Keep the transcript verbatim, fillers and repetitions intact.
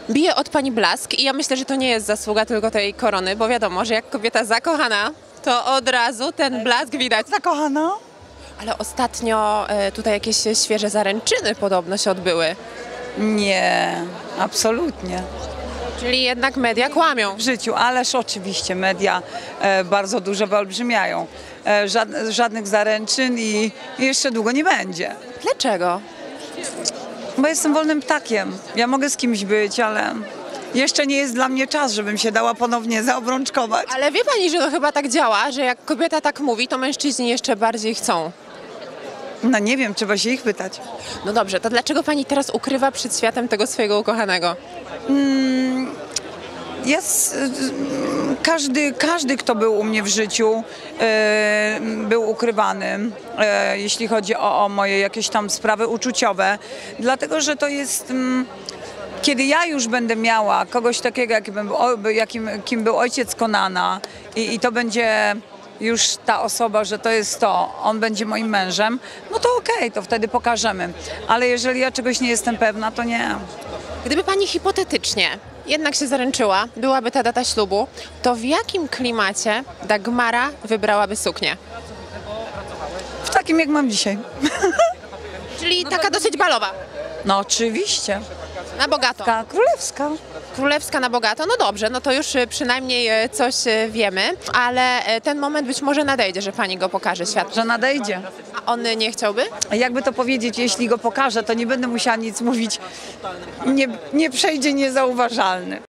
Bije od pani blask i ja myślę, że to nie jest zasługa tylko tej korony, bo wiadomo, że jak kobieta zakochana, to od razu ten blask widać. Zakochana? Ale ostatnio e, tutaj jakieś świeże zaręczyny podobno się odbyły. Nie, absolutnie. Czyli jednak media kłamią. W życiu, ależ oczywiście media e, bardzo dużo wyolbrzymiają. E, żad, żadnych zaręczyn i, i jeszcze długo nie będzie. Dlaczego? Bo jestem wolnym ptakiem. Ja mogę z kimś być, ale jeszcze nie jest dla mnie czas, żebym się dała ponownie zaobrączkować. Ale wie pani, że to chyba tak działa, że jak kobieta tak mówi, to mężczyźni jeszcze bardziej chcą. No nie wiem, trzeba się ich pytać. No dobrze, to dlaczego pani teraz ukrywa przed światem tego swojego ukochanego? Jest, y, każdy, każdy, kto był u mnie w życiu, e, był ukrywany, e, jeśli chodzi o, o moje jakieś tam sprawy uczuciowe, dlatego że to jest... Mm, kiedy ja już będę miała kogoś takiego, jakim był, jakim, kim był ojciec Konana i, i to będzie już ta osoba, że to jest to, on będzie moim mężem, no to okej, okay, to wtedy pokażemy. Ale jeżeli ja czegoś nie jestem pewna, to nie. Gdyby pani hipotetycznie jednak się zaręczyła, byłaby ta data ślubu, to w jakim klimacie Dagmara wybrałaby suknię? W takim, jak mam dzisiaj. Czyli taka dosyć balowa. No oczywiście. Na bogato. Taka królewska. Królewska na bogato, no dobrze, no to już y, przynajmniej y, coś y, wiemy, ale y, ten moment być może nadejdzie, że pani go pokaże światu. Że nadejdzie. A on y, nie chciałby? Jakby to powiedzieć, jeśli go pokażę, to nie będę musiała nic mówić. Nie, nie przejdzie niezauważalny.